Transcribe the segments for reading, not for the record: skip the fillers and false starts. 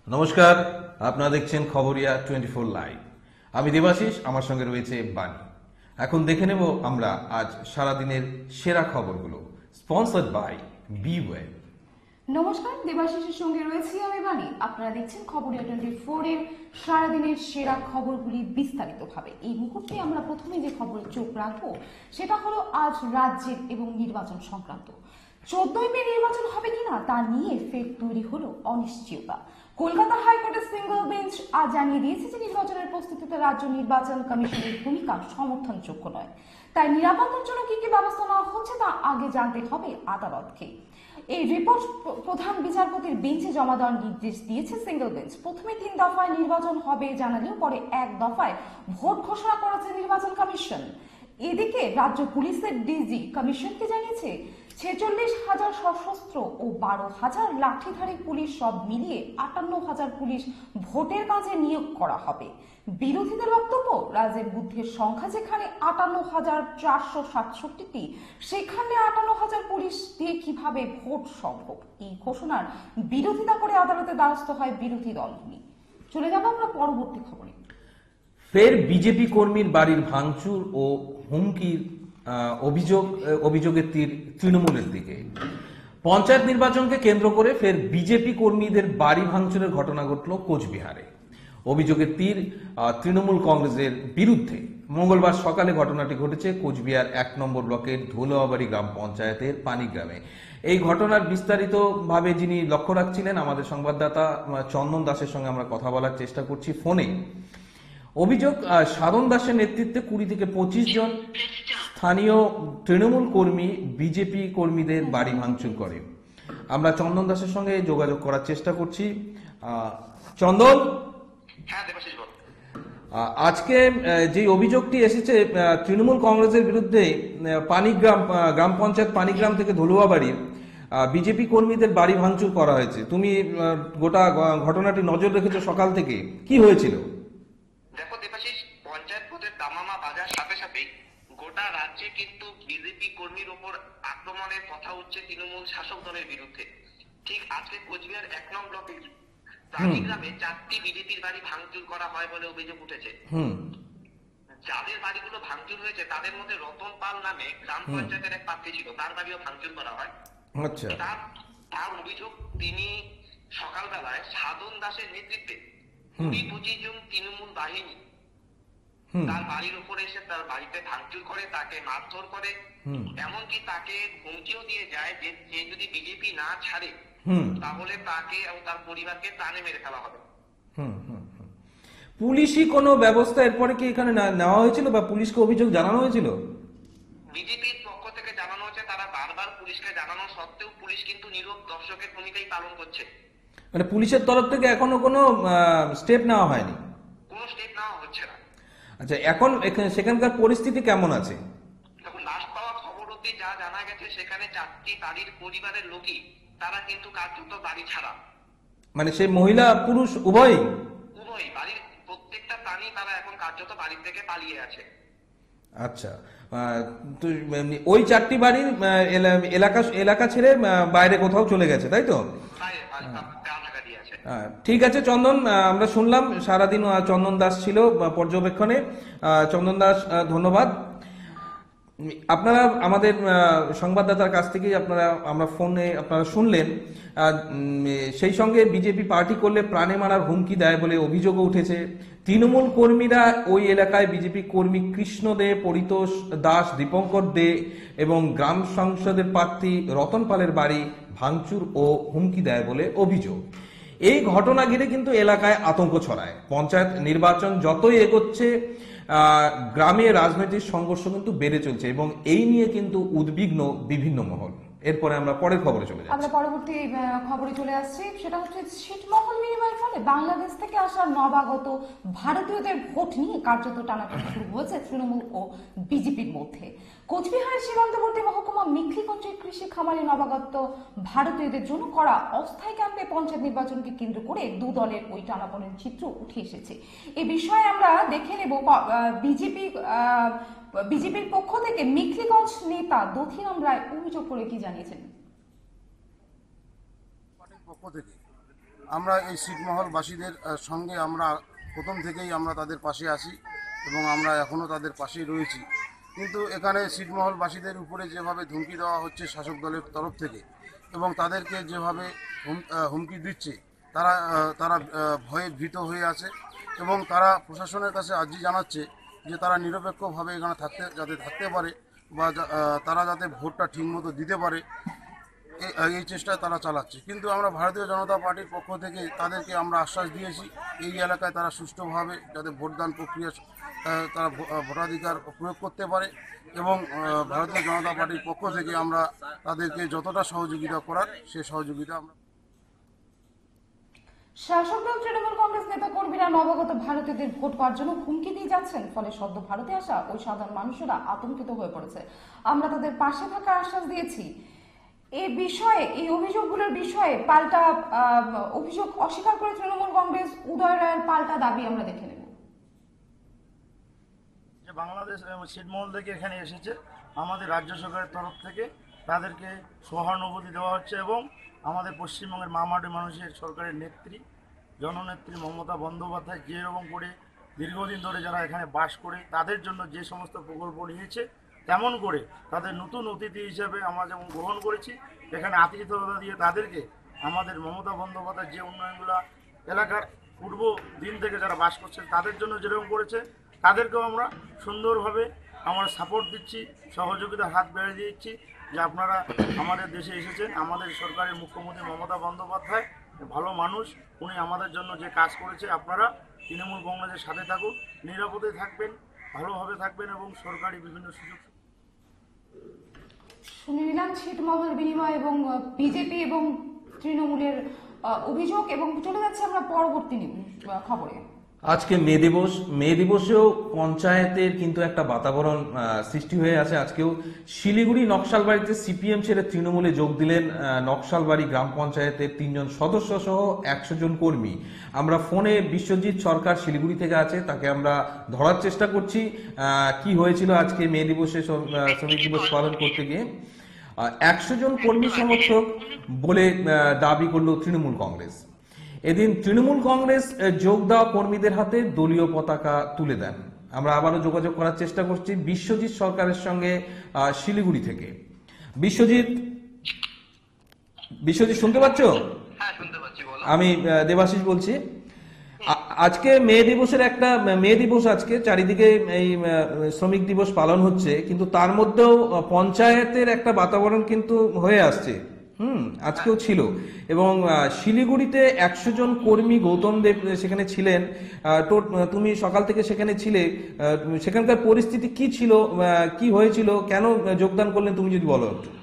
নমস্কার, আপনারা দেখছেন খবরিয়া 24 লাইভ। আমি দেবাশিস, আমার সঙ্গে রয়েছে বাণী। এখন দেখে নেব আমরা আজ সারাদিনের সেরা খবরগুলো, স্পন্সর্ড বাই বিওয়েব। নমস্কার, দেবাশিসের সঙ্গে রয়েছি আমি বাণী। আপনারা দেখছেন খবরিয়া 24 এর সারাদিনের সেরা খবরগুলি বিস্তারিতভাবে। এই মুহূর্তে আমরা প্রথমে যে খবরে চোখ রাখবো সেটা হলো আজ রাজ্যের এবং নির্বাচন সংক্রান্ত। 14ই মে নির্বাচন হবে কিনা তা নিয়ে ফের তৈরি হলো অনিশ্চয়তা। কলকাতা হাইকোর্টের সিঙ্গল বেঞ্চ আজ জানিয়ে দিয়েছে যে নির্বাচনের প্রস্তুতিতে রাজ্য নির্বাচন কমিশনের ভূমিকা সমর্থনযোগ্য নয়। তাই নিরাপত্তার জন্য কি কি ব্যবস্থা নেওয়া হচ্ছে তা আগে জানতে হবে আদালতকে। এই রিপোর্ট প্রধান বিচারপতির বেঞ্চে জমা দেওয়ার নির্দেশ দিয়েছে সিঙ্গল বেঞ্চ। প্রথমে 3 দফায় নির্বাচন হবে জানালেও পরে 1 দফায় ভোট ঘোষণা করেছে নির্বাচন কমিশন। এদিকে রাজ্য পুলিশের ডিজি কমিশনকে জানিয়েছে 46,000 সশস্ত্র ও 12,000 লাঠিধারী পুলিশ সব মিলিয়ে 58,000 পুলিশ ভোটের কাজে নিয়োগ করা হবে। বিরোধীদের বক্তব্য, রাজ্যের বুথের সংখ্যা যেখানে 58,467টি, সেখানে 58,000 পুলিশ দিয়ে কিভাবে ভোট সম্ভব। এই ঘোষণার বিরোধিতা করে আদালতে দ্বারস্থ হয় বিরোধী দলগুলি। চলে যাব আমরা পরবর্তী খবরে। ফের বিজেপি কর্মীর বাড়ির ভাঙচুর ও হুমকির অভিযোগের তীর তৃণমূলের দিকে। পঞ্চায়েত নির্বাচনকে কেন্দ্র করে ফের বিজেপি কর্মীদের বাড়ি ভাঙচুরের ঘটনা ঘটল কোচবিহারে। অভিযোগের তীর তৃণমূল কংগ্রেসের বিরুদ্ধে। মঙ্গলবার সকালে ঘটনাটি ঘটেছে কোচবিহার 1 নম্বর ব্লকের ধুলোয়াবাড়ি গ্রাম পঞ্চায়েতের পানিগ্রামে। এই ঘটনার বিস্তারিতভাবে যিনি লক্ষ্য রাখছিলেন আমাদের সংবাদদাতা চন্দন দাসের সঙ্গে আমরা কথা বলার চেষ্টা করছি ফোনে। অভিযোগ, সাধন দাসের নেতৃত্বে 20 থেকে 25 জন স্থানীয় তৃণমূল কর্মী বিজেপি কর্মীদের বাড়ি ভাঙচুর করে। আমরা চন্দন দাসের সঙ্গে যোগাযোগ করার চেষ্টা করছি। চন্দন, আজকে যে অভিযোগটি এসেছে তৃণমূল কংগ্রেসের বিরুদ্ধে, গ্রাম পঞ্চায়েত পানিগ্রাম থেকে ধলুয়াবাড়ির বিজেপি কর্মীদের বাড়ি ভাঙচুর করা হয়েছে। তুমি গোটা ঘটনাটি নজর রেখেছো সকাল থেকে, কি হয়েছিল? দেখো দেবাশিস, পঞ্চায়েত ভোটের দামামা বাজার সাথে সাথে গোটা রাজ্যে কিন্তু বিজেপি কর্মীর ওপর আক্রমণের কথা উঠছে তৃণমূল শাসক দলের বিরুদ্ধে। ঠিক আজকে কোচবিহার 1 নং ব্লকের প্রাণীগ্রামে 4টি বিজেপির বাড়ি ভাঙচুর করা হয় বলে অভিযোগ উঠেছে। যাদের বাড়িগুলো ভাঙচুর হয়েছে তাদের মধ্যে রতন পাল নামে গ্রাম পঞ্চায়েতের এক প্রার্থী ছিল, তার বাড়িও ভাঙচুর করা হয়। তার অভিযোগ, তিনি সকালবেলায় সাধন দাসের নেতৃত্বে 20-25 জন তৃণমূল বাহিনী তার বাড়ির উপরে এসে তার বাড়িতে ভাঙচুর করে, তাকে মারধর করে, এমনকি তাকে হুমকিও দিয়ে যায় যে সে যদি বিজেপি না ছাড়ে তাহলে তাকে এবং তার পরিবারকে প্রাণে মেরে ফেলা হবে। পুলিশি কোনো ব্যবস্থা এরপরে কি এখানে নেওয়া হয়েছিল বা পুলিশকে অভিযোগ জানানো হয়েছিল? বিজেপির পক্ষ থেকে জানানো হচ্ছে, তারা বারবার পুলিশকে জানানো সত্ত্বেও পুলিশ কিন্তু নীরব দর্শকের ভূমিকাই পালন করছে। মানে পুলিশের তরফ থেকে এখনো কোনো স্টেপ নেওয়া হয়নি? কোনো স্টেপ নেওয়া হচ্ছে না। আচ্ছা, এখন সেখানকার পরিস্থিতি কেমন আছে? দেখুন, লাস্ট পাওয়া খবর অব্দি যা জানা গেছে সেখানে 4টি বাড়ির পরিবারের লোকই তারা কিন্তু কার্যত বাড়ি ছাড়া। মানে সেই মহিলা পুরুষ উভয়ই বাড়ির প্রত্যেকটা প্রাণী তারা এখন কার্যত বাড়ি থেকে পালিয়ে আছে। আচ্ছা, তো ওই 4টি বাড়ির এলাকা ছেড়ে বাইরে কোথাও চলে গেছে, তাই তো? ঠিক আছে চন্দন, আমরা শুনলাম সারাদিন চন্দন দাস ছিল পর্যবেক্ষণে। চন্দন দাস, ধন্যবাদ। আপনারা আমাদের সংবাদদাতার কাছ থেকেই আমরা ফোনে আপনারা শুনলেন। সেই সঙ্গে বিজেপি পার্টি করলে প্রাণে মারার হুমকি দেয় বলে অভিযোগও উঠেছে। তৃণমূল কর্মীরা ওই এলাকায় বিজেপি কর্মী কৃষ্ণ দে, পরিতোষ দাস, দীপঙ্কর দে এবং গ্রাম সংসদের প্রার্থী রতন পালের বাড়ি ভাঙচুর ও হুমকি দেয় বলে অভিযোগ। এই ঘটনা ঘিরে কিন্তু এলাকায় আতঙ্ক ছড়ায়। পঞ্চায়েত নির্বাচন যতই এগোচ্ছে গ্রামে রাজনৈতিক সংঘর্ষ কিন্তু বেড়ে চলছে এবং এই নিয়ে কিন্তু উদ্বিগ্ন বিভিন্ন মহল। এরপরে আমরা পরের খবরে চলে যাচ্ছি। আমরা পরবর্তী খবরে চলে আসছি, সেটা হচ্ছে ছিটমহল বিনিময়ের ফলে বাংলাদেশ থেকে আসা নবাগত ভারতীয়দের ভোট নিয়ে কার্যত টানাটানি শুরু হয়েছে তৃণমূল ও বিজেপির মধ্যে। কোচবিহারের সীমান্তবর্তী মহকুমা মিখলিগঞ্জের কৃষি খামারে নবাগত ভারতীয়দের জন্য করা অস্থায়ী ক্যাম্পে পঞ্চায়েত নির্বাচনকে কেন্দ্র করে দু দলের ওই টানাপোড়েনের চিত্র উঠে এসেছে। এ বিষয়ে আমরা দেখে নেব বিজেপির পক্ষ থেকে মিখলিগঞ্জ নেতা দধিরাম রায় অভিযোগ করে কি জানিয়েছেন। পক্ষ থেকে আমরা এই ছিটমহলবাসীদের সঙ্গে আমরা প্রথম থেকেই আমরা তাদের পাশে আছি এবং আমরা এখনও তাদের পাশেই রয়েছি। কিন্তু এখানে ছিটমহলবাসীদের উপরে যেভাবে ধমকি দেওয়া হচ্ছে শাসক দলের তরফ থেকে এবং তাদেরকে যেভাবে হুমকি দিচ্ছে, তারা ভয়ে ভীত হয়ে আছে এবং তারা প্রশাসনের কাছে আর্জি জানাচ্ছে যে তারা নিরপেক্ষভাবে এখানে থাকতে পারে বা তারা যাতে ভোটটা ঠিকমতো দিতে পারে, এই চেষ্টা তারা চালাচ্ছে। কিন্তু আমরা ভারতীয় জনতা পার্টির পক্ষ থেকে তাদেরকে আমরা আশ্বাস দিয়েছি এই এলাকায় তারা সুষ্ঠুভাবে যাতে ভোটদান প্রক্রিয়া তারা ভোটাধিকার প্রয়োগ করতে পারে এবং ভারতীয় জনতা পার্টির পক্ষ থেকে আমরা তাদেরকে যতটা সহযোগিতা করার সে সহযোগিতা আমরা। শাসক দল তৃণমূল কংগ্রেস নেতা কর্মীরা নবাগত ভারতীয়দের ভোট পাওয়ার জন্য হুমকি দিয়ে যাচ্ছেন, ফলে সদ্য ভারতে আসা ওই সাধারণ মানুষেরা আতঙ্কিত হয়ে পড়েছে। আমরা তাদের পাশে থাকার আশ্বাস দিয়েছি। এই অভিযোগগুলোর বিষয়ে পাল্টা অভিযোগ অস্বীকার করে তৃণমূল কংগ্রেস উদয় রায়ের পাল্টা দাবি আমরা দেখে নেব। যে বাংলাদেশ ছিটমহল থেকে এখানে এসেছে, আমাদের রাজ্য সরকারের তরফ থেকে তাদেরকে সহানুভূতি দেওয়া হচ্ছে এবং আমাদের পশ্চিমবঙ্গের মামাটি মানুষের সরকারের নেত্রী জননেত্রী মমতা বন্দ্যোপাধ্যায় যেরকম করে দীর্ঘদিন ধরে যারা এখানে বাস করে তাদের জন্য যে সমস্ত প্রকল্প নিয়েছে, তেমন করে তাদের নতুন অতিথি হিসেবে আমরা যেমন গ্রহণ করেছি, এখানে আতিথ্যতা দিয়ে তাদেরকে আমাদের মমতা বন্দ্যোপাধ্যায় যে উন্নয়নগুলো এলাকার পূর্ব দিন থেকে যারা বাস করছেন তাদের জন্য যেরকম করেছে, তাদেরকেও আমরা সুন্দরভাবে আমরা সাপোর্ট দিচ্ছি, সহযোগিতার হাত বেড়ে দিচ্ছি যে আপনারা আমাদের দেশে এসেছেন। আমাদের সরকারের মুখ্যমন্ত্রী মমতা বন্দ্যোপাধ্যায় ভালো মানুষ, উনি আমাদের জন্য যে কাজ করেছে, আপনারা তৃণমূল কংগ্রেসের সাথে থাকুন, নিরাপদে থাকবেন, ভালোভাবে থাকবেন এবং সরকারি বিভিন্ন সুযোগ। শুনে নিলাম ছিটমহল বিনিময় এবং বিজেপি এবং তৃণমূলের অভিযোগ, এবং চলে যাচ্ছে আমরা পরবর্তী খবরে। আজকে মে দিবসেও পঞ্চায়েতের কিন্তু একটা বাতাবরণ সৃষ্টি হয়ে আছে। আজকেও শিলিগুড়ি নকশালবাড়িতে সিপিএম ছেড়ে তৃণমূলে যোগ দিলেন নকশালবাড়ি গ্রাম পঞ্চায়েতের 3 জন সদস্য সহ 100 জন কর্মী। আমরা ফোনে বিশ্বজিৎ সরকার শিলিগুড়ি থেকে আছে, তাকে আমরা ধরার চেষ্টা করছি কি হয়েছিল আজকে মে দিবসে শ্রমিক দিবস পালন করতে গিয়ে। 100 জন কর্মী সমর্থক বলে দাবি করল তৃণমূল কংগ্রেস। এদিন তৃণমূল কংগ্রেস যোগ দেওয়া কর্মীদের হাতে দলীয় পতাকা তুলে দেন। আমরা আবারও যোগাযোগ করার চেষ্টা করছি বিশ্বজিৎ সরকারের সঙ্গে শিলিগুড়ি থেকে। বিশ্বজিৎ শুনতে পাচ্ছ? হ্যাঁ, শুনতে পাচ্ছি, বলো। আমি দেবাশিস বলছি। আজকে মে দিবস আজকে চারিদিকে এই শ্রমিক দিবস পালন হচ্ছে, কিন্তু তার মধ্যেও পঞ্চায়েতের একটা বাতাবরণ কিন্তু হয়ে আসছে। আজকেও ছিল এবং শিলিগুড়িতে 100 জন কর্মী গৌতম দেব সেখানে ছিলেন। তুমি সকাল থেকে সেখানে ছিলে, সেখানকার পরিস্থিতি কি ছিল, কি হয়েছিল, কেন যোগদান করলেন তুমি যদি বলো একটু।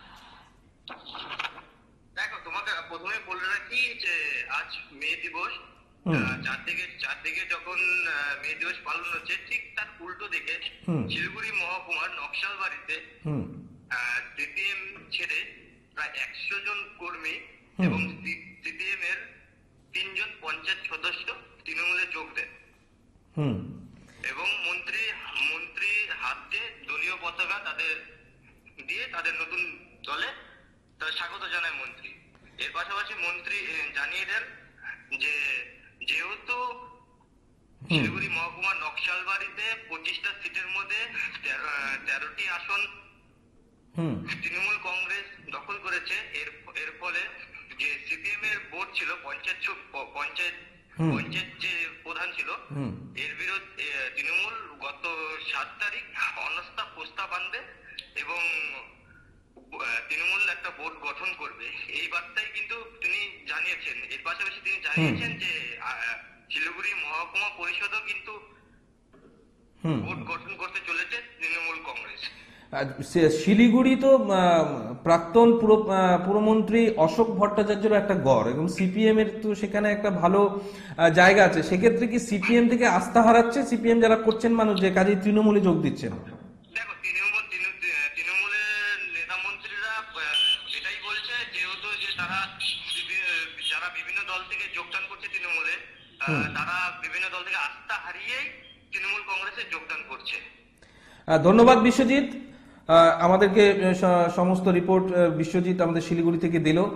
দেখো, তোমাকে প্রথমে বলে রাখি যে আজ মে দিবস, চারদিকে যখন মে দিবস পালন হচ্ছে, ঠিক তার উল্টো দিকে শিলিগুড়ি মহকুমার নকশালবাড়িতে সিপিএম ছেড়ে প্রায় 100 জন কর্মী এবং সিপিএম এর 3 জন পঞ্চায়েত সদস্য তৃণমূলে যোগ দেন এবং মন্ত্রী হাত দিয়ে দলীয় পতাকা তাদের নতুন দলে স্বাগত জানায় মন্ত্রী। এর পাশাপাশি মন্ত্রী জানিয়ে দেন যে যেহেতু শিলিগুড়ি মহকুমার নকশালবাড়িতে 25টা সিটের মধ্যে 13টি আসন তৃণমূল কংগ্রেস দখল করেছে, এর ফলে যে সিপিএম এর বোর্ড ছিল, পঞ্চায়েত যে প্রধান ছিল, এর বিরুদ্ধে তৃণমূল গত 7 তারিখ অনাস্থা প্রস্তাব আনবে এবং তৃণমূল একটা বোর্ড গঠন করবে, এই বার্তাই কিন্তু তিনি জানিয়েছেন। এর পাশাপাশি তিনি জানিয়েছেন যে শিলিগুড়ি মহকুমা পরিষদও কিন্তু বোর্ড গঠন করতে চলেছে তৃণমূল কংগ্রেস। শিলিগুড়ি তো প্রাক্তন পুরমন্ত্রী অশোক ভট্টাচার্যের একটা গড় এবং সিপিএম এর তো সেখানে একটা ভালো জায়গা আছে। সেক্ষেত্রে কি সিপিএম থেকে আস্থা হারাচ্ছে সিপিএম যারা করছেন মানুষ, যে কাজে তৃণমূলে যোগ দিচ্ছেন? দেখো, তৃণমূলের নেতা মন্ত্রীরা এটাই বলছে, যেহেতু যে যারা বিভিন্ন দল থেকে যোগদান করছে তৃণমূলে, তারা বিভিন্ন দল থেকে আস্থা হারিয়েই তৃণমূল কংগ্রেসে যোগদান করছে। ধন্যবাদ বিশ্বজিৎ, আমাদেরকে সমস্ত রিপোর্ট বিশ্বজিৎ আমাদের শিলিগুড়ি থেকে দিল।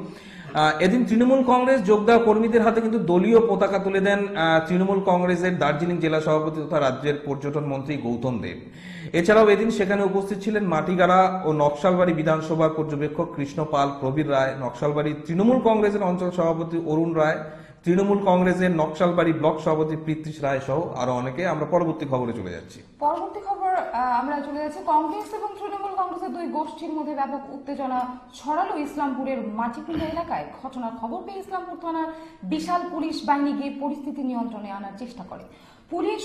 এদিন তৃণমূল কংগ্রেস যোগ দেওয়া কর্মীদের হাতে কিন্তু দলীয় পতাকা তুলে দেন তৃণমূল কংগ্রেসের দার্জিলিং জেলা সভাপতি তথা রাজ্যের পর্যটন মন্ত্রী গৌতম দেব। এছাড়াও এদিন সেখানে উপস্থিত ছিলেন মাটিগাড়া ও নকশালবাড়ি বিধানসভার পর্যবেক্ষক কৃষ্ণ পাল, প্রবীর রায়, নকশালবাড়ি তৃণমূল কংগ্রেসের অঞ্চল সভাপতি অরুণ রায়, তৃণমূল কংগ্রেসের নকশালবাড়ি ব্লক সভাপতি পৃথ্বীশ রায় সহ আরো অনেকে। আমরা পরবর্তী খবরে চলে যাচ্ছি। পরবর্তী খবর আমরা চলে যাচ্ছি। কংগ্রেস এবং তৃণমূল কংগ্রেসের দুই গোষ্ঠীর মধ্যে ব্যাপক উত্তেজনা ছড়ালো ইসলামপুরের মাটিকুন্ডা এলাকায়। ঘটনার খবর পেয়ে ইসলামপুর থানার বিশাল পুলিশ বাহিনী গিয়ে পরিস্থিতি নিয়ন্ত্রণে আনার চেষ্টা করে। পুলিশ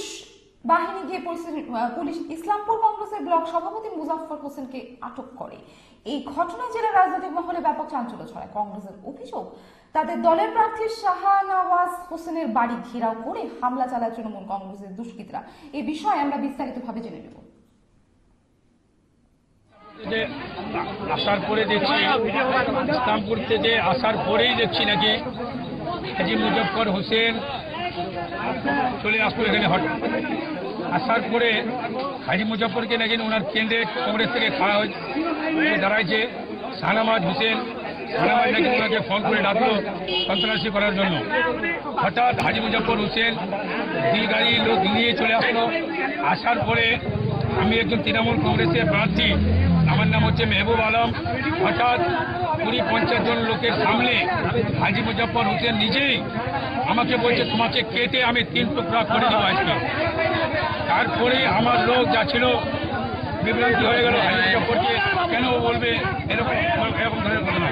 ইসলামপুর কংগ্রেসের ব্লক সভাপতি মুজাফফর হোসেনকে আটক করে। এই ঘটনায় জেলার রাজনৈতিক মহলে ব্যাপক চাঞ্চল্য ছড়ায়। কংগ্রেসের অভিযোগ, তাদের দলের প্রার্থী শাহনওয়াজ হোসেনের বাড়ি ঘেরাও করে হামলা চালায় তৃণমূল কংগ্রেসের দুষ্কৃতীরা। এই বিষয়ে আমরা বিস্তারিতভাবে জেনে নেব। আসার পরে দেখছি ইসলামপুর থেকে আসার পরেই দেখছি নাকি হাজি মুজফ্ফর হোসেন চলে আসলো এখানে। হঠাৎ আসার পরে হাজি মুজফ্ফরকে নাকি ওনার কেন্দ্রে কংগ্রেস থেকে খাওয়া হয়ে দাঁড়াইছে শাহনওয়াজ হোসেন। শাহনওয়াজ নাকি ওনাকে ফোন করে ডাকলো সন্ত্রাসী করার জন্য। হঠাৎ হাজি মুজফ্ফর হোসেন দুই গাড়ি লোক নিয়ে চলে আসলো। আসার পরে আমি একজন তৃণমূল কংগ্রেসের প্রার্থী, আমার নাম হচ্ছে মেহবুব আলম। হঠাৎ 20-50 জন লোকের সামনে হাজি মুজফ্ফর হোসেন নিজেই আমাকে বলছে তোমাকে কেটে আমি 3 টুকরা করে দেবো আজকে। তারপরে আমার লোক যা ছিল বিভ্রান্তি হয়ে গেল, হাজি মুজফ্ফরকে কেন বলবে এরকম ধরনের ঘটনা।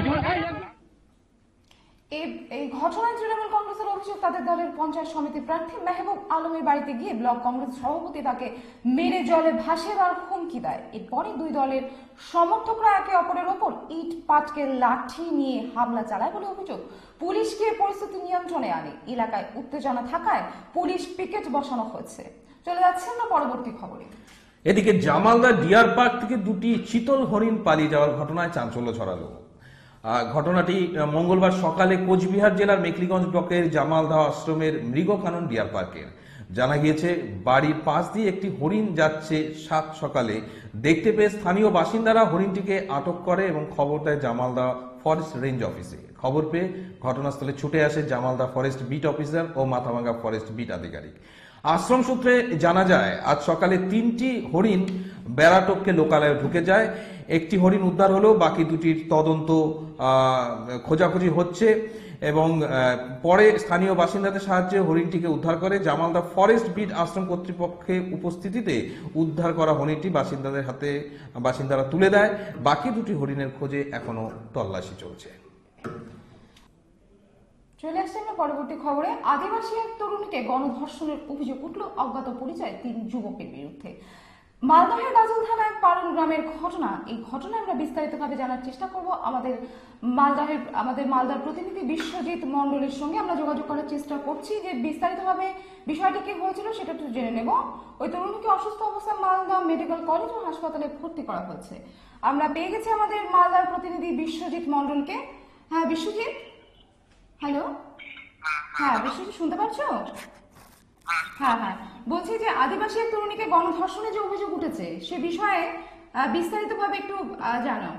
এই ঘটনায় তৃণমূল কংগ্রেসের অভিযোগ, তাদের দলের পঞ্চায়েত সমিতি প্রার্থী মেহবুব আলমের বাড়িতে গিয়ে ব্লক কংগ্রেস সভাপতি তাকে মেরে জলে ভাসে দেওয়ার হুমকি দেয়। এরপরে দুই দলের সমর্থকরা একে অপরের ওপর ইট পাটকেল লাঠি নিয়ে হামলা চালায় বলে অভিযোগ। পুলিশ গিয়ে পরিস্থিতি নিয়ন্ত্রণে আনে। এলাকায় উত্তেজনা থাকায় পুলিশ পিকেট বসানো হয়েছে। চলে যাচ্ছে আমরা পরবর্তী খবরে। এদিকে জামালদা ডিয়ার পার্ক থেকে দুটি চিতল হরিণ পালিয়ে যাওয়ার ঘটনায় চাঞ্চল্য ছড়ালো। ঘটনাটি মঙ্গলবার সকালে কোচবিহার জেলার মেখলিগঞ্জ ব্লকের জামালদা আশ্রমের মৃগকানন ডিয়ার পার্কের। জানা গিয়েছে বাড়ির পাশ দিয়ে একটি হরিণ যাচ্ছে সাত সকালে। দেখতে পেয়ে স্থানীয় বাসিন্দারা হরিণটিকে আটক করে এবং খবর দেয় জামালদা ফরেস্ট রেঞ্জ অফিসে। খবর পেয়ে ঘটনাস্থলে ছুটে আসে জামালদা ফরেস্ট বিট অফিসার ও মাথাভাঙ্গা ফরেস্ট বিট আধিকারিক। আশ্রম সূত্রে জানা যায় আজ সকালে 3টি হরিণ বেড়াটপকে লোকালয়ে ঢুকে যায়। একটি হরিণ উদ্ধার হলো, বাকি দুটির তদন্ত খোঁজাখুঁজি হচ্ছে এবং পরে স্থানীয় বাসিন্দাদের সাহায্যে হরিণটিকে উদ্ধার করে জামালদা ফরেস্ট বিট আশ্রম কর্তৃপক্ষের উপস্থিতিতে উদ্ধার করা হরিণটি বাসিন্দাদের হাতে বাসিন্দারা তুলে দেয়। বাকি দুটি হরিণের খোঁজে এখনো তল্লাশি চলছে। চলে আসছে আমরা পরবর্তী খবরে। আদিবাসী এক তরুণীকে গণধর্ষণের অভিযোগ উঠল অজ্ঞাত পরিচয় 3 যুবকের বিরুদ্ধে। মালদহের গাজল থানায় পারুল গ্রামের ঘটনা। এই ঘটনায় আমরা বিস্তারিতভাবে জানার চেষ্টা করব। আমাদের মালদার প্রতিনিধি বিশ্বজিৎ মণ্ডলের সঙ্গে আমরা যোগাযোগ করার চেষ্টা করছি যে বিস্তারিতভাবে বিষয়টি কি হয়েছিল সেটা একটু জেনে নেব। ওই তরুণীকে অসুস্থ অবস্থায় মালদা মেডিকেল কলেজ ও হাসপাতালে ভর্তি করা হয়েছে। আমরা পেয়ে গেছি আমাদের মালদার প্রতিনিধি বিশ্বজিৎ মণ্ডলকে। হ্যাঁ বিশ্বজিৎ, হ্যালো। হ্যাঁ বিশ্বজিৎ, শুনতে পাচ্ছ? হ্যাঁ হ্যাঁ, বলছি যে আদিবাসী এক তরুণীকে গণধর্ষণে যে অভিযোগ উঠেছে সে বিষয়ে বিস্তারিতভাবে একটু জানাও।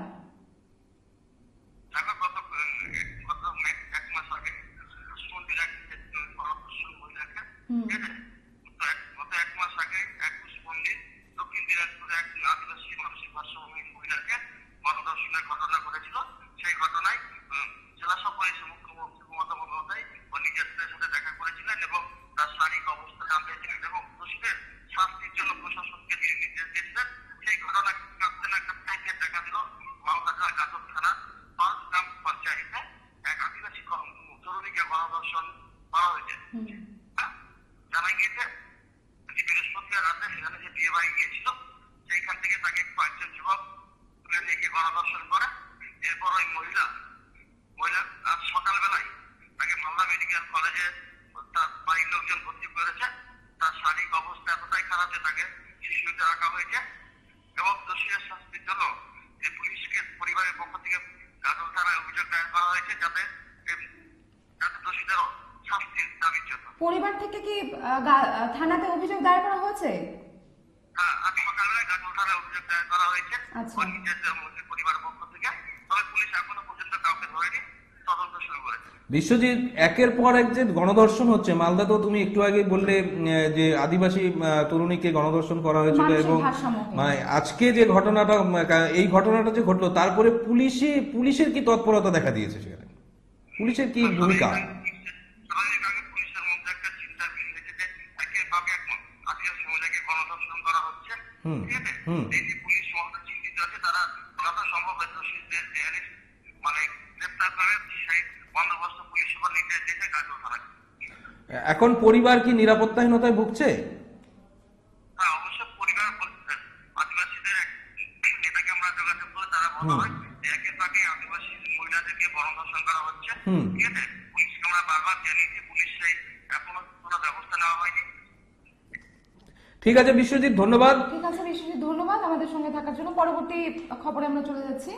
জানা গিয়েছে বৃহস্পতিবার রাতে সেখানে যে বিয়ে বাড়ি গিয়েছিল সেইখান থেকে তাকে কয়েকজন যুবক তুলে নিয়ে গিয়ে গণধর্ষণ করে। এরপর ওই মহিলা আজ সকালবেলায় তাকে মালদা মেডিকেল কলেজে তার বাড়ির লোকজন ভর্তি করেছে। তার শারীরিক অবস্থা এতটাই খারাপ যে তাকে শিশুতে রাখা হয়েছে এবং দোষীদের শাস্তির জন্য যে পুলিশকে পরিবারের পক্ষ থেকে গাজল থানায় অভিযোগ দায়ের করা হয়েছে যাতে দোষীদেরও শাস্তির দাবির জন্য। পরিবার থেকে কি থানাতে অভিযোগ দায়ের করা হয়েছে? হ্যাঁ, আজ সকালবেলায় গাজল থানায় অভিযোগ দায়ের করা হয়েছে পরিবারের পক্ষ থেকে। তবে পুলিশ এখনো পর্যন্ত কাউকে ধরেনি, তদন্ত শুরু বিশ্বজিৎ, একের পর এক যে গণধর্ষণ হচ্ছে, মালদা তো তুমি একটু আগে বললে যে আদিবাসী তরুণীকে গণধর্ষণ করা হয়েছিল, মানসিক এবং ভারসাম্যহীন। মানে আজকে যে ঘটনাটা, এই ঘটনাটা যে ঘটলো, তারপরে পুলিশের কি তৎপরতা দেখা দিয়েছে সেখানে, পুলিশের কি ভূমিকা? স্বাভাবিকভাবে পুলিশের মধ্যে একটা চিন্তার ভিন্ন থেকে একের পর এক আদিবাসী মহিলাকে গণধর্ষণ করা হচ্ছে। হুম, ঠিক আছে, হুম। এই যে পুলিশ মহলে চিন্তিত আছে, তারা যথাসম্ভব দোষীদের মানে গ্রেপ্তার করে সেই বন্দোবস্ত পুলিশ উপর নির্দেশ দিতে কাজ করা। এখন পরিবার কি নিরাপত্তাহীনতায় ভুগছে? হ্যাঁ, অবশ্য পরিবার আদিবাসীদের এক নেতাকে আমরা যোগাযোগ করে তারা বলা হয় যে একের পাকে আদিবাসী মহিলাদেরকে গণধর্ষণ করা হচ্ছে। হুম। ঠিক আছে, পুলিশকে আমরা বারবার জানিয়েছি, পুলিশ সেই এখনো কোনো ব্যবস্থা নেওয়া হয়নি। ঠিক আছে বিশ্বজিৎ, ধন্যবাদ। ঠিক আছে বিশ্বজিৎ, ধন্যবাদ আমাদের সঙ্গে থাকার জন্য। পরবর্তী খবরে আমরা চলে যাচ্ছি।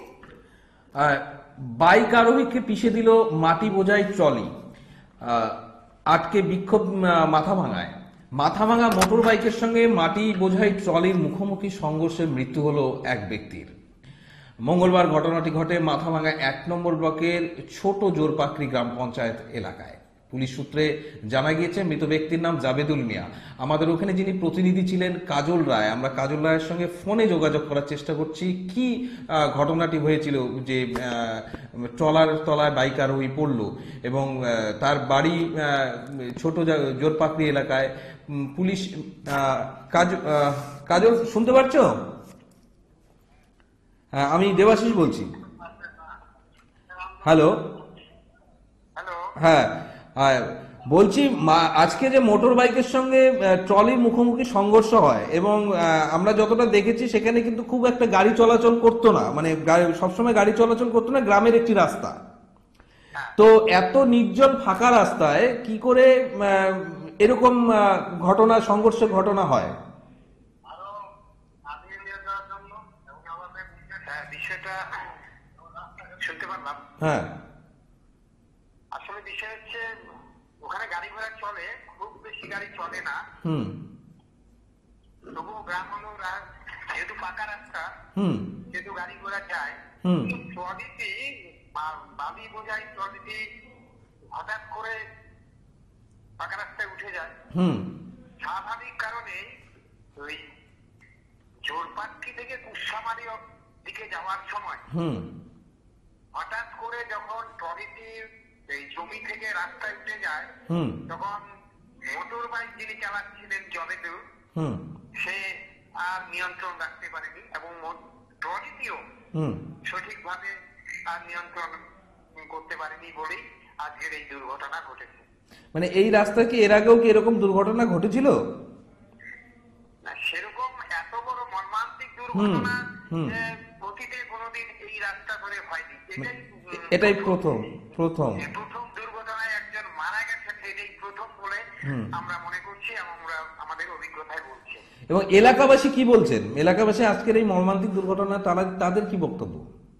বাইক আরোহীকে পিষে দিল মাটি বোঝাই ট্রলি, আটকে বিক্ষোভ মাথাভাঙা মোটর বাইকের সঙ্গে মাটি বোঝাই ট্রলির মুখোমুখি সংঘর্ষে মৃত্যু হলো এক ব্যক্তির। মঙ্গলবার ঘটনাটি ঘটে মাথাভাঙা 1 নম্বর ব্লকের ছোট জোরপাকড়ি গ্রাম পঞ্চায়েত এলাকায়। পুলিশ সূত্রে জানা গিয়েছে মৃত ব্যক্তির নাম জাবেদুল মিয়া। আমাদের ওখানে যিনি প্রতিনিধি ছিলেন কাজল রায়, আমরা কাজল রায়ের সঙ্গে ফোনে যোগাযোগ করার চেষ্টা করছি। কি ঘটনাটি হয়েছিল যে ট্রলার তলায় বাইক আরোহী পড়ল, এবং তার বাড়ি ছোট জোরপাকড়ি এলাকায়। পুলিশ কাজল শুনতে পারছো? হ্যাঁ, আমি দেবাশিস বলছি। হ্যালো। হ্যালো, হ্যাঁ, বলছি আজকে যে মোটর বাইকের সঙ্গে ট্রলির মুখোমুখি সংঘর্ষ হয়, এবং আমরা যতটা দেখেছি সেখানে কিন্তু খুব একটা গাড়ি চলাচল করতো না, মানে সবসময় গাড়ি চলাচল করতো না, গ্রামের একটি রাস্তা। তো এত নির্জন ফাঁকা রাস্তায় কি করে এরকম সংঘর্ষের ঘটনা হয়? হ্যাঁ, বিষয়টা শুনতে পারলাম। হ্যাঁ, আসলে বিষয় হচ্ছে ওখানে গাড়ি ঘোড়া চলে, খুব বেশি গাড়ি চলে না, হুম, তবুও গ্রাম মানুষরা যেহেতু পাকা রাস্তা, হুম, যেহেতু গাড়ি ঘোড়া যায়, হুম, ট্রলিটি বালি বোঝাই ট্রলিটি হঠাৎ করে পাকা রাস্তায় উঠে যায়। হুম, স্বাভাবিক কারণে ওই জোরপাট্টি থেকে কুসামারি দিকে যাওয়ার সময় হুম, হঠাৎ করে যখন ট্রলিটি এই জমি থেকে রাস্তায় উঠে যায়, হুম, তখন মোটর বাইক যিনি চালাচ্ছিলেন জবেদুল, হুম, সে আর নিয়ন্ত্রণ রাখতে পারেনি, এবং ট্রলিটিও হুম। সঠিকভাবে আর নিয়ন্ত্রণ করতে পারেনি বলেই আজকের এই দুর্ঘটনা ঘটেছে। মানে এই রাস্তায় কি এর আগেও কি এরকম দুর্ঘটনা ঘটেছিল? না, সেরকম এত বড় মর্মান্তিক দুর্ঘটনা হুম। অতীতে কোনোদিন এই রাস্তা ধরে হয়নি। এটাই প্রথম প্রথম দুর্ঘটনায় একজন মারা গেছে, সেটাই প্রথম বলে হুম। আমরা মনে করছি, এবং আমরা আমাদের অভিজ্ঞতায় বলছি। এবং এলাকাবাসী কি বলছেন? এলাকাবাসী আজকের এই মর্মান্তিক দুর্ঘটনা তাদের কি বক্তব্য?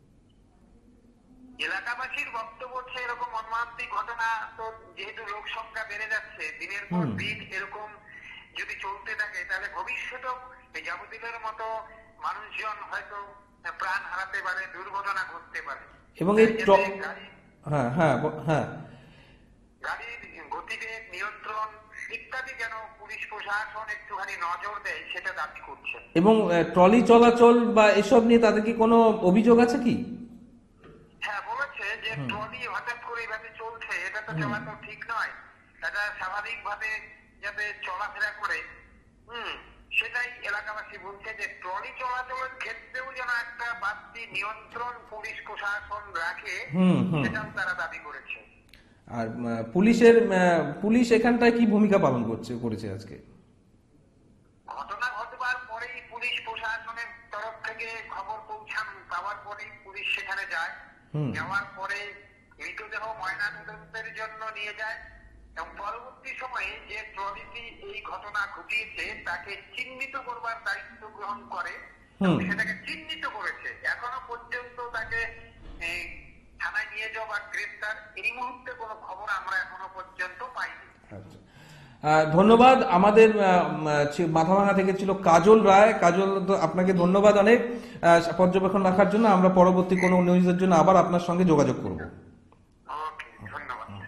এলাকাবাসীর বক্তব্য হচ্ছে এরকম মর্মান্তিক ঘটনা তো যেহেতু লোক সংখ্যা বেড়ে যাচ্ছে দিনের পর দিন, এরকম যদি চলতে থাকে তাহলে ভবিষ্যতেও এই জাবুদিনের মতো মানুষজন হয়তো প্রাণ হারাতে পারে, দুর্ঘটনা ঘটতে পারে। এবং এই হ্যাঁ, হ্যাঁ, হ্যাঁ, গাড়ির গতিবেগ নিয়ন্ত্রণ ইত্যাদি যেন পুলিশ প্রশাসন একটুখানি নজর দেয়, সেটা দাবি করছে। এবং ট্রলি চলাচল বা এসব নিয়ে তাদের কি কোনো অভিযোগ আছে কি? হ্যাঁ, বলেছে যে ট্রলি হঠাৎ করে এইভাবে চলছে, এটা তো চলা তো ঠিক নয়, এটা স্বাভাবিক ভাবে যাতে চলাফেরা করে, সেটাই এলাকাবাসী বলছে যে ট্রলি চলাচলের ক্ষেত্রেও যেন একটা বাড়তি নিয়ন্ত্রণ পুলিশ প্রশাসন রাখে, সেটাও তারা দাবি করেছে। আর পুলিশ এখানটায় কি ভূমিকা পালন করেছে আজকে? ঘটনা ঘটবার পরেই পুলিশ প্রশাসনের তরফ থেকে খবর পাওয়ার পরেই পুলিশ সেখানে যায়, যাওয়ার পরে মৃতদেহ ময়নাতদন্তের জন্য নিয়ে যায়, এবং পরবর্তী সময়ে যে ট্রলিটি এই ঘটনা ঘটিয়েছে তাকে চিহ্নিত করবার দায়িত্ব গ্রহণ করে, সেটাকে চিহ্নিত করেছে। এখনো পর্যন্ত তাকে থানায় নিয়ে যাওয়া বা গ্রেফতার এই মুহূর্তে কোনো খবর আমরা এখনো পর্যন্ত পাইনি। ধন্যবাদ। আমাদের মাথাভাঙা থেকে ছিল কাজল রায়। কাজল, আপনাকে ধন্যবাদ অনেক পর্যবেক্ষণ রাখার জন্য। আমরা পরবর্তী কোনো নিউজের জন্য আবার আপনার সঙ্গে যোগাযোগ করব। ওকে, ধন্যবাদ।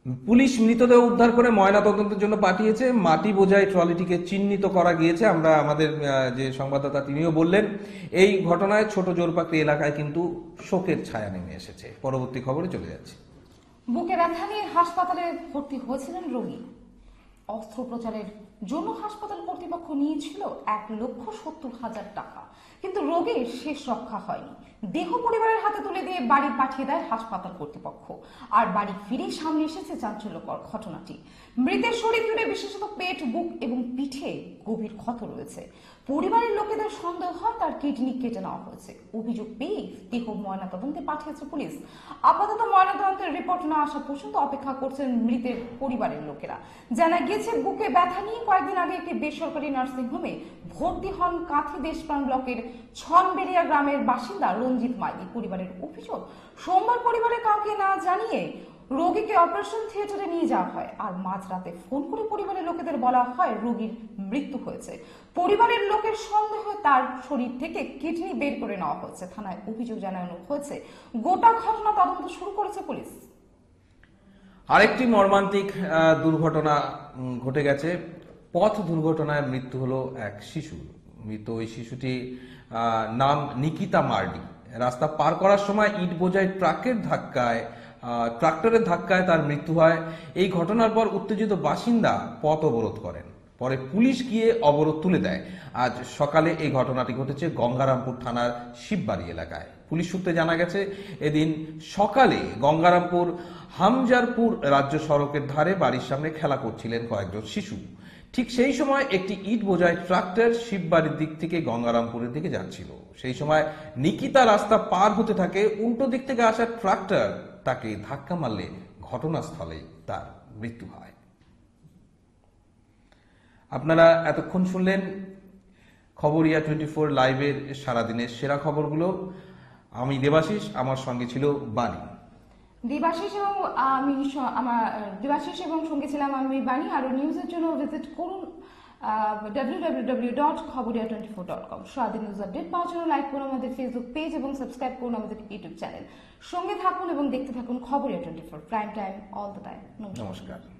পুলিশ মৃতদেহ উদ্ধার করে ময়নাতদন্তের জন্য পাঠিয়েছে। মাটি বোঝাই ট্রলিটিকে চিহ্নিত করা গিয়েছে। আমরা আমাদের যে সংবাদদাতা তিনিও বললেন, এই ঘটনায় ছোট জোরপাকড়ি এলাকায় কিন্তু শোকের ছায়া নেমে এসেছে। পরবর্তী খবরে চলে যাচ্ছে। বুকে ব্যথা নিয়ে হাসপাতালে ভর্তি হয়েছিলেন রোগী। অস্ত্রোপচারের জন্য হাসপাতাল কর্তৃপক্ষ নিয়েছিল 1,70,000 টাকা, কিন্তু রোগীর শেষ রক্ষা হয়নি। দেহ পরিবারের হাতে তুলে দিয়ে বাড়ি পাঠিয়ে দেয় হাসপাতাল কর্তৃপক্ষ। আর বাড়ি ফিরে সামনে এসেছে চাঞ্চল্যকর ঘটনাটি। মৃতের শরীর জুড়ে বিশেষত পেট, বুক এবং পিঠে গভীর ক্ষত রয়েছে। পরিবারের লোকেদের সন্দেহ হয় তার কিডনি কেটে নেওয়া হয়েছে। অভিযোগ পেয়ে দেহ ময়নাতদন্তে পাঠিয়েছে পুলিশ। আপাতত ময়নাতদন্তের রিপোর্ট না আসা পর্যন্ত অপেক্ষা করছেন মৃতের পরিবারের লোকেরা। জানা গিয়েছে, বুকে ব্যথা নিয়ে কয়েকদিন আগে একটি বেসরকারি নার্সিংহোমে ভর্তি হন কাঁথি দেশপ্রাণ ব্লকের ছনবেড়িয়া গ্রামের বাসিন্দা রঞ্জিত মাইতি। পরিবারের অভিযোগ, সোমবার পরিবারের কাউকে না জানিয়ে রোগীকে অপারেশন থিয়েটারে নিয়ে যাওয়া হয়। আর মাঝরাতে ফোন করে পরিবারের লোকেদের বলা হয় রোগীর মৃত্যু হয়েছে। পরিবারের লোকের সন্দেহ তার শরীর থেকে কিডনি বের করে নেওয়া হয়েছে। থানায় অভিযোগ জানানো হয়েছে। গোটা ঘটনা তদন্ত শুরু করেছে পুলিশ। আরেকটি মর্মান্তিক দুর্ঘটনা ঘটে গেছে। পথ দুর্ঘটনায় মৃত্যু হলো এক শিশু। মৃত ওই শিশুটি নাম নিকিতা মার্ডি। রাস্তা পার করার সময় ইট বোঝাই ট্রাক্টরের ধাক্কায় তার মৃত্যু হয়। এই ঘটনার পর উত্তেজিত বাসিন্দা পথ অবরোধ করেন। পরে পুলিশ গিয়ে অবরোধ তুলে দেয়। আজ সকালে এই ঘটনাটি ঘটেছে গঙ্গারামপুর থানার শিববাড়ি এলাকায়। পুলিশ সূত্রে জানা গেছে, এদিন সকালে গঙ্গারামপুর হামজারপুর রাজ্য সড়কের ধারে বাড়ির সামনে খেলা করছিলেন কয়েকজন শিশু। ঠিক সেই সময় একটি ইট বোঝাই ট্রাক্টর শিববাড়ির দিক থেকে গঙ্গারামপুরের দিকে যাচ্ছিল। সেই সময় নিকিতা রাস্তা পার হতে থাকে। উল্টো দিক থেকে আসা ট্রাক্টর তাকে ধাক্কা মারলে ঘটনাস্থলেই তার মৃত্যু হয়। আপনারা এতক্ষণ শুনলেন খবরিয়া 24 লাইভের সারাদিনের সেরা খবরগুলো। আমি দেবাশিস, আমার সঙ্গে ছিল বাণী। দেবাশিস এবং সঙ্গে ছিলাম আমি বাণী। আরো নিউজের জন্য ভিজিট করুন www.খবরিয়া24.com। সারাদিন নিউজ আপডেট পাওয়ার জন্য লাইক করুন আমাদের ফেসবুক পেজ এবং সাবস্ক্রাইব করুন আমাদের ইউটিউব চ্যানেল। সঙ্গে থাকুন এবং দেখতে থাকুন Khabariya 24, prime time, all the time. নমস্কার।